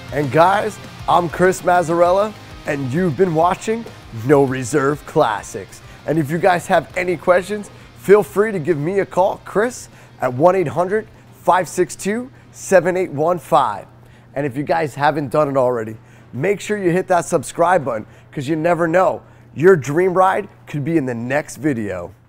And guys, I'm Chris Mazzarella, and you've been watching No Reserve Classics. And if you guys have any questions, feel free to give me a call, Chris, at 1-800-562-7815. And if you guys haven't done it already, make sure you hit that subscribe button, because you never know, your dream ride could be in the next video.